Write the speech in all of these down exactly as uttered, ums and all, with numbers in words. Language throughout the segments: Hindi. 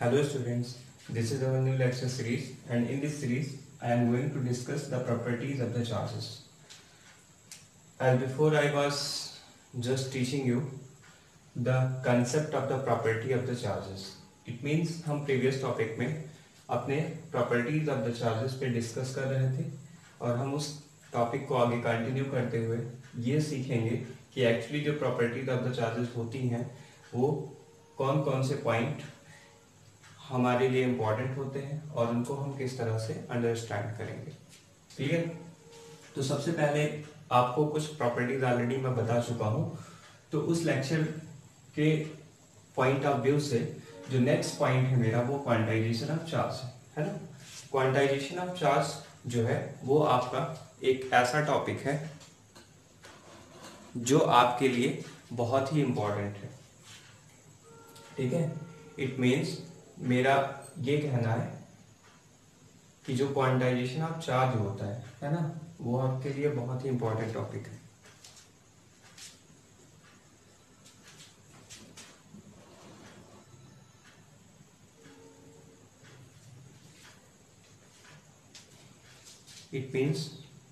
Hello students, this is our new lecture series and in this series I am going to discuss the properties of the charges. As before I was just teaching you the concept of the property of the charges. It means हम previous topic में अपने properties of the charges पे discuss कर रहे थे और हम उस topic को आगे continue करते हुए ये सीखेंगे कि actually जो properties of the charges होती हैं वो कौन कौन से point हमारे लिए इम्पोर्टेंट होते हैं और उनको हम किस तरह से अंडरस्टैंड करेंगे। ठीक है, तो सबसे पहले आपको कुछ प्रॉपर्टीज ऑलरेडी मैं बता चुका हूं, तो उस लेक्चर के पॉइंट ऑफ व्यू से जो नेक्स्ट पॉइंट है मेरा वो क्वांटाइजेशन ऑफ चार्ज है, है ना। क्वांटाइजेशन ऑफ चार्ज जो है वो आपका एक ऐसा टॉपिक है जो आपके लिए बहुत ही इम्पोर्टेंट है। ठीक है, इट मीन्स मेरा ये कहना है कि जो क्वांटाइजेशन ऑफ चार्ज होता है है ना, वो आपके लिए बहुत ही इंपॉर्टेंट टॉपिक है। इट मीन्स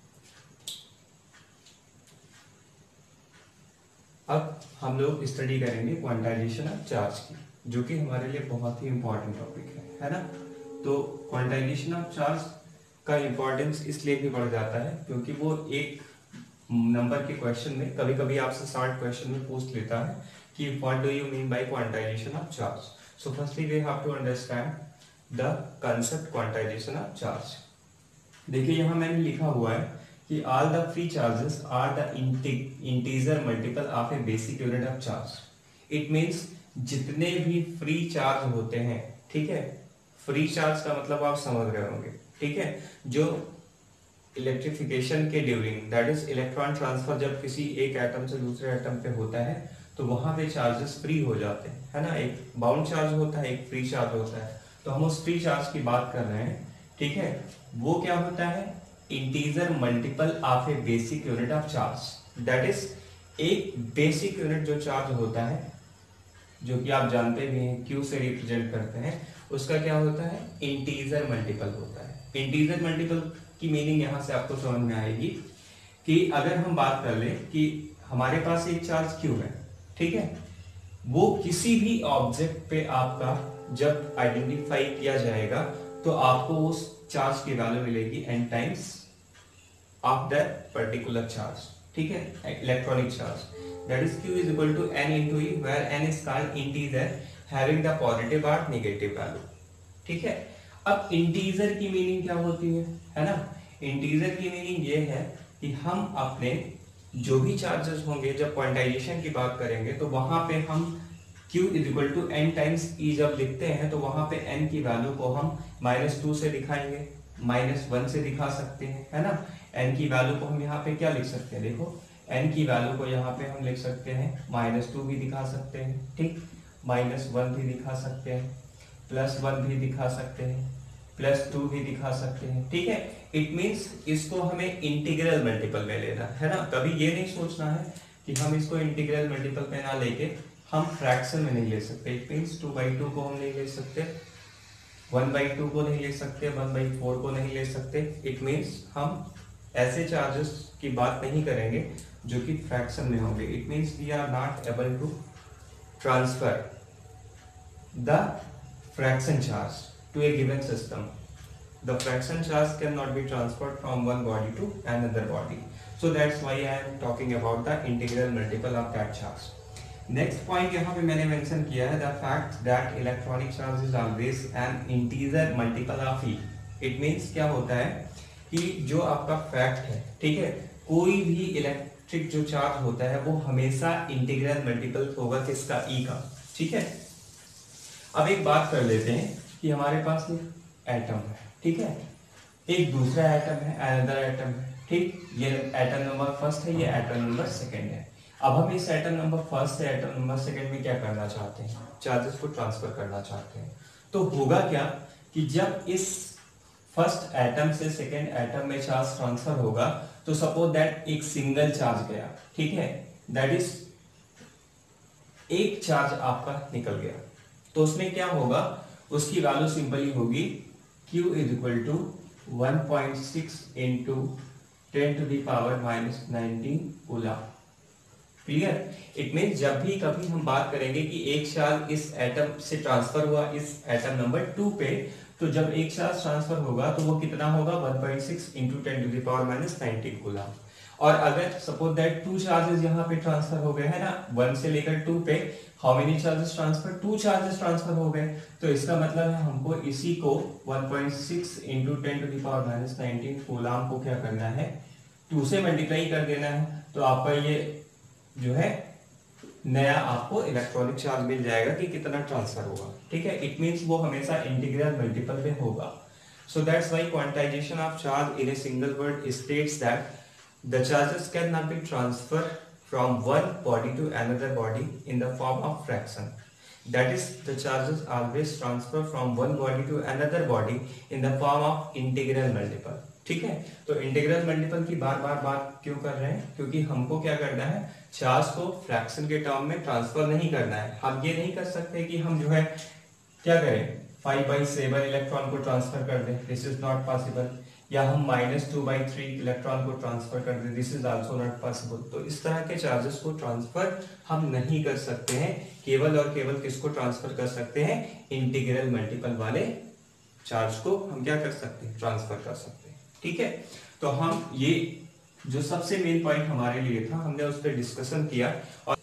अब हम लोग स्टडी करेंगे क्वांटाइजेशन ऑफ चार्ज की, जो कि हमारे लिए बहुत ही इंपॉर्टेंट टॉपिक है, है ना। तो क्वांटाइजेशन ऑफ चार्ज का इंपॉर्टेंस इसलिए भी बढ़ जाता है क्योंकि वो एक नंबर के क्वेश्चन में कभी कभी आपसे साठ क्वेश्चन में पूछ लेता है कि what do you mean by quantization of charge. So firstly we have to understand the concept quantization of charge. देखिए यहाँ मैंने लिखा हुआ है कि all the free charges are the integer multiple of a basic unit of charge. It means जितने भी फ्री चार्ज होते हैं, ठीक है, फ्री चार्ज का मतलब आप समझ रहे होंगे, ठीक है, जो इलेक्ट्रिफिकेशन के during that is electron transfer जब किसी एक एटम से दूसरे एटम पे होता है तो वहां पे चार्जेस फ्री हो जाते हैं, है ना। एक बाउंड चार्ज होता है, एक फ्री चार्ज होता है, तो हम उस फ्री चार्ज की बात कर रहे हैं। ठीक है, वो क्या होता है, integer multiple of a basic unit of charge. That is एक बेसिक यूनिट जो चार्ज होता है, जो कि आप जानते भी हैं क्यू से रिप्रेजेंट करते हैं, उसका क्या होता है, इंटीजर मल्टीपल होता है। इंटीजर मल्टीपल की मीनिंग यहां से आपको समझ में आएगी कि अगर हम बात कर लें कि हमारे पास एक चार्ज क्यू है, ठीक है, वो किसी भी ऑब्जेक्ट पे आपका जब आइडेंटिफाई किया जाएगा तो आपको उस चार्ज की वैल्यू मिलेगी n times of that particular charge. ठीक है, electronic charge that is q is equal to n into e where n is called integer having the positive or negative value। ठीक है, अब इंटीजर की मीनिंग क्या होती है, है ना। इंटीजर की मीनिंग ये है कि हम अपने जो भी चार्जेस होंगे जब क्वांटाइजेशन की बात करेंगे तो वहां पे हम q is equal to n times e जब लिखते हैं तो वहां पे n की वैल्यू को हम माइनस टू से दिखाएंगे, माइनस वन से दिखा सकते हैं, है ना। n की वैल्यू को हम यहाँ पे क्या लिख सकते हैं, देखो n की वैल्यू को यहाँ पे हम लिख सकते हैं माइनस टू भी दिखा सकते हैं, ठीक, माइनस वन भी दिखा सकते हैं, प्लस वन भी दिखा सकते हैं, प्लस टू भी दिखा सकते हैं। ठीक है, इट मींस इसको हमें इंटीग्रल मल्टीपल में लेना है ना। कभी ये नहीं सोचना है कि हम इसको इंटीग्रल मल्टीपल में ना लेके हम फ्रैक्शन में नहीं ले सकते। It means two by two को हम नहीं ले सकते, वन बाई टू को नहीं ले सकते, वन बाई फोर को नहीं ले सकते। इट मीन्स हम ऐसे चार्जेस की बात नहीं करेंगे जो कि फ्रैक्शन में होंगे। It means we are not able to transfer the fraction charge to a given system. The fraction charge can not be transferred from one body to another body, so that's why I am talking about the integral multiple of that charge. Next point यहाँ पे मैंने मेंशन किया है the fact that electronic charge is always an integer multiple of e. इट मीन्स क्या होता है कि जो आपका फैक्ट है, ठीक है, कोई भी इलेक्ट्रिक जो चार्ज होता है वो हमेशा इंटीग्रल मल्टीपल होगा किसका, ई का। ठीक है, अब एक बात कर लेते हैं कि हमारे पास एक एटम है, ठीक है, एक दूसरा एटम है, अनदर एटम है, ठीक, ये एटम नंबर फर्स्ट है, ये एटम नंबर सेकंड है। अब हम इस एटम नंबर फर्स्ट से एटम नंबर सेकंड में क्या करना चाहते हैं, चार्जेस को ट्रांसफर करना चाहते हैं। तो होगा क्या कि जब इस फर्स्ट एटम से सेकेंड एटम में चार्ज ट्रांसफर होगा तो सपोज दैट एक सिंगल चार्ज गया, ठीक है, दैट इज एक चार्ज आपका निकल गया, तो उसमें क्या होगा, उसकी वैल्यू सिंपली होगी Q is equal to one point six into ten to the power minus nineteen coulomb. Clear? It mean जब भी कभी हम बात करेंगे कि एक चार्ज इस एटम से ट्रांसफर हुआ इस एटम नंबर टू पे, तो जब एक चार्ज ट्रांसफर होगा तो वो कितना होगा one point six into ten to the power minus nineteen coulomb. और अगर सपोज दैट टू चार्जेस यहाँ पे ट्रांसफर हो गए है ना, वन से लेकर टू पे, how many charges transfer? Two charges transfer हो गए। तो इसका मतलब है हमको इसी को one point six into ten to the power minus nineteen coulomb को क्या करना है, टू से मल्टीप्लाई कर देना है। तो आपका ये जो है नया आपको इलेक्ट्रॉनिक चार्ज मिल जाएगा कि कितना ट्रांसफर होगा। ठीक है, इट मींस वो हमेशा इंटीग्रल मल्टीपल में होगा। So that's why quantization of charge in a single word states that the charges can not be transfer from one body to another body in the form of fraction. That is the charges always transfer from one body to another body in the form of integral multiple. ठीक है, तो इंटीग्रल मल्टीपल की बार बार बात क्यों कर रहे हैं? क्योंकि हमको क्या करना है, चार्ज को फ्रैक्शन के टर्म में ट्रांसफर नहीं करना है। हम ये नहीं कर सकते कि हम जो है क्या करें, फाइव बाई सेवन इलेक्ट्रॉन को ट्रांसफर कर दें, दिस इज नॉट पॉसिबल। या हम minus two by three electron को ट्रांसफर कर दें, this is also not possible. तो इस तरह के चार्जेस को ट्रांसफर हम नहीं कर सकते हैं। केवल और केवल किसको ट्रांसफर कर सकते हैं? इंटीग्रल मल्टीपल वाले चार्ज को हम क्या कर सकते हैं, ट्रांसफर कर सकते हैं। ठीक है, तो हम ये जो सबसे मेन पॉइंट हमारे लिए था, हमने उस पर डिस्कशन किया। और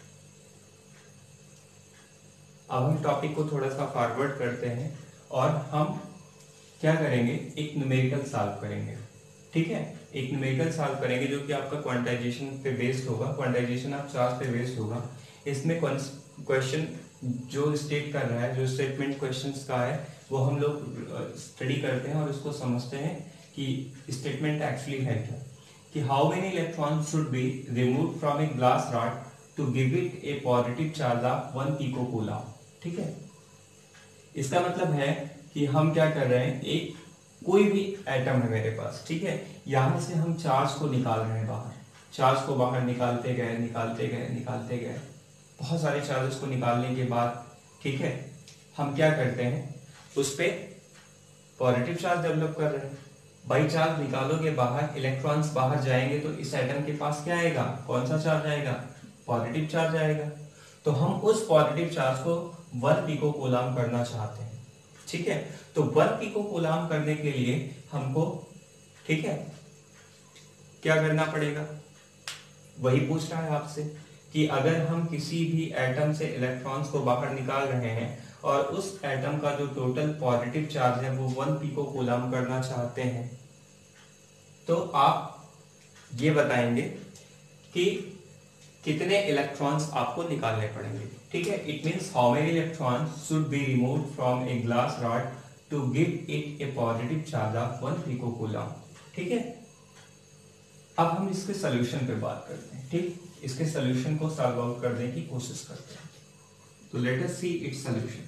अब हम टॉपिक को थोड़ा सा फॉरवर्ड करते हैं और हम क्या करेंगे, एक न्यूमेरिकल सॉल्व करेंगे। ठीक है, एक न्यूमेरिकल सॉल्व करेंगे जो कि आपका क्वांटाइजेशन पे बेस्ड होगा, क्वांटाइजेशन ऑफ चार्ज पे बेस्ड होगा। इसमें क्वेश्चन जो स्टेट कर रहा है, जो स्टेटमेंट क्वेश्चंस का है, वो हम लोग स्टडी करते हैं और उसको समझते हैं कि स्टेटमेंट एक्चुअली है क्या, कि how many electron should be remove from a glass rod to give it a positive charge of one pico coulomb. ठीक है, इसका मतलब है कि हम क्या कर रहे हैं, एक कोई भी एटम है मेरे पास, ठीक है, यहां से हम चार्ज को निकाल रहे हैं बाहर, चार्ज को बाहर निकालते गए निकालते गए निकालते गए बहुत सारे चार्जेस को निकालने के बाद, ठीक है, हम क्या करते हैं, उस पर पॉजिटिव चार्ज डेवलप कर रहे हैं। बाई चार्ज निकालोगे बाहर, इलेक्ट्रॉन्स बाहर जाएंगे तो इस एटम के पास क्या आएगा, कौन सा चार्ज आएगा, पॉजिटिव चार्ज आएगा। तो हम उस पॉजिटिव चार्ज को वन पिको कूलम करना चाहते हैं। ठीक है, तो वन पिको कूलम करने के लिए हमको, ठीक है, क्या करना पड़ेगा, वही पूछ रहा है आपसे कि अगर हम किसी भी एटम से इलेक्ट्रॉन्स को बाहर निकाल रहे हैं और उस एटम का जो टोटल पॉजिटिव चार्ज है वो वन पिको कूलम करना चाहते हैं, तो आप ये बताएंगे कि कितने इलेक्ट्रॉन्स आपको निकालने पड़ेंगे। ठीक है, it means how many electrons should be removed from a glass rod to give it a positive charge of one pico coulomb. ठीक है, अब हम इसके सॉल्यूशन पे बात करते हैं। ठीक, इसके सॉल्यूशन को सॉल्व आउट करने की कोशिश करते हैं। तो let us see its solution.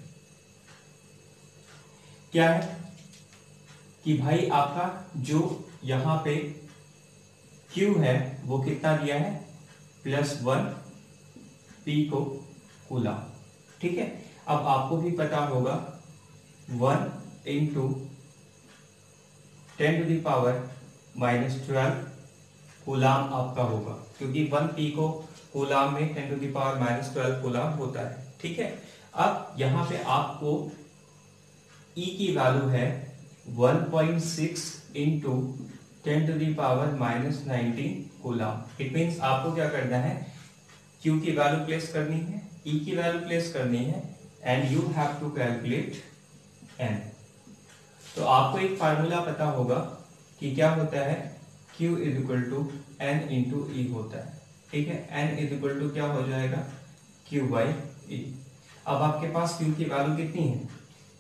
क्या है कि भाई आपका जो यहां पे Q है वो कितना दिया है, प्लस वन पिको कूलम। ठीक है, अब आपको भी पता होगा one into ten to the power minus twelve coulomb आपका होगा, क्योंकि वन पिको कूलम में ten to the power minus twelve coulomb होता है। ठीक है, अब यहां पे आपको E की वैल्यू है one point six into ten to the power minus nineteen coulomb. It means आपको क्या करना है, Q की वैल्यू प्लेस करनी है, E की वैल्यू प्लेस करनी है, and you have to calculate N। तो आपको एक फार्मूला पता होगा कि क्या होता है, Q is equal to n into e होता है। ठीक है, N इज इक्वल टू क्या हो जाएगा, Q बाई ई। अब आपके पास Q की वैल्यू कितनी है,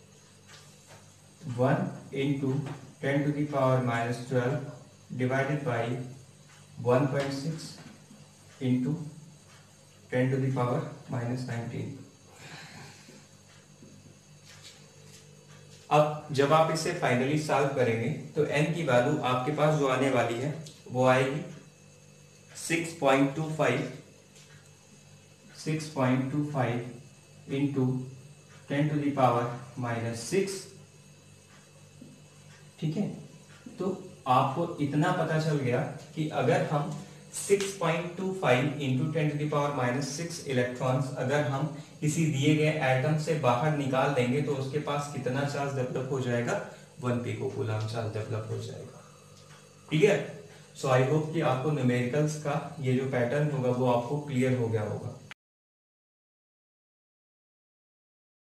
one into ten to the power minus twelve divided by one point six into ten to the power minus nineteen. अब जब आप इसे फाइनली सॉल्व करेंगे तो n की वैल्यू आपके पास जो आने वाली है वो आएगी six point two five six point two five into ten to the power minus six. ठीक है, तो आपको इतना पता चल गया कि अगर हम six point two five into ten to the power minus six electrons अगर हम किसी दिए गए एटम से बाहर निकाल देंगे तो उसके पास कितना चार्ज डेवलप हो जाएगा, one pico coulomb charge develop हो जाएगा। क्लियर? सो आई होप कि आपको न्यूमेरिकल्स का ये जो पैटर्न होगा वो आपको क्लियर हो गया होगा।